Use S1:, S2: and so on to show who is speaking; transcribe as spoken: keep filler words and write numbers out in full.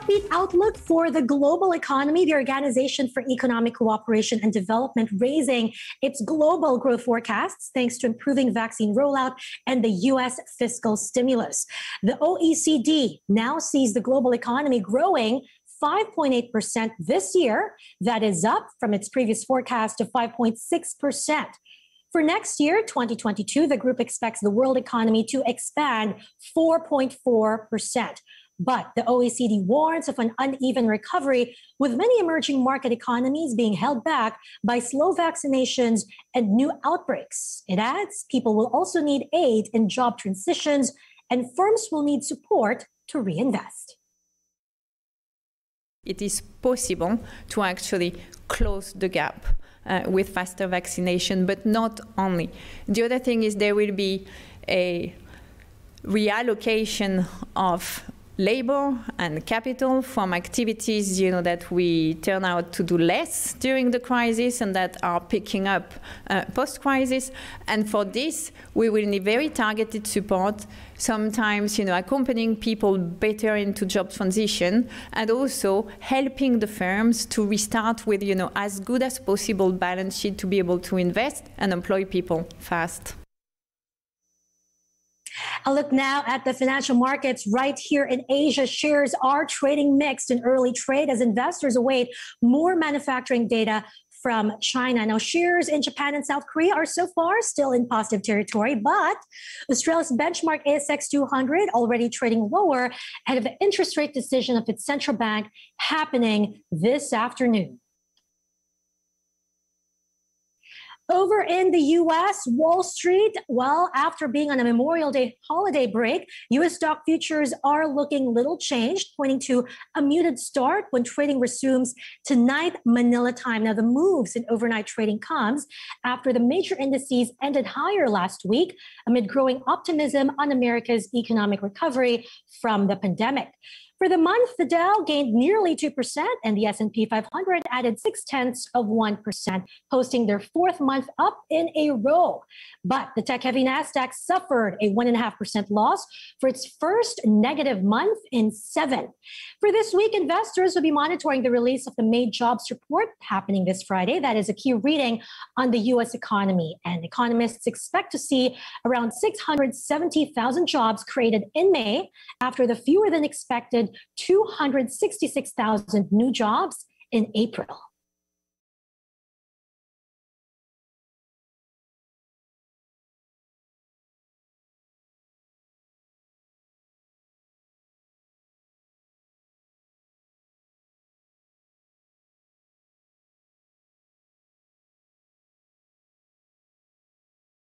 S1: upbeat outlook for the global economy. The Organization for Economic Cooperation and Development raising its global growth forecasts thanks to improving vaccine rollout and the U S fiscal stimulus. The O E C D now sees the global economy growing five point eight percent this year. That is up from its previous forecast of five point six percent. For next year, twenty twenty-two, the group expects the world economy to expand four point four percent. But the O E C D warns of an uneven recovery, with many emerging market economies being held back by slow vaccinations and new outbreaks. It adds people will also need aid in job transitions, and firms will need support to reinvest.
S2: It is possible to actually close the gap uh, with faster vaccination, but not only. The other thing is there will be a reallocation of labor and capital from activities, you know, that we turn out to do less during the crisis and that are picking up uh, post-crisis. And for this, we will need very targeted support, sometimes, you know, accompanying people better into job transition, and also helping the firms to restart with, you know, as good as possible balance sheet to be able to invest and employ people fast.
S1: A look now at the financial markets right here in Asia. Shares are trading mixed in early trade as investors await more manufacturing data from China. Now, shares in Japan and South Korea are so far still in positive territory, but Australia's benchmark A S X two hundred already trading lower ahead of the interest rate decision of its central bank happening this afternoon. Over in the U S, Wall Street, well, after being on a Memorial Day holiday break, U S stock futures are looking little changed, pointing to a muted start when trading resumes tonight Manila time. Now, the moves in overnight trading comes after the major indices ended higher last week amid growing optimism on America's economic recovery from the pandemic. For the month, the Dow gained nearly two percent and the S and P five hundred added six tenths of one percent, posting their fourth month up in a row. But the tech-heavy NASDAQ suffered a one point five percent loss for its first negative month in seven. For this week, investors will be monitoring the release of the May jobs report happening this Friday. That is a key reading on the U S economy. And economists expect to see around six hundred seventy thousand jobs created in May after the fewer than expected two hundred sixty-six thousand new jobs in April.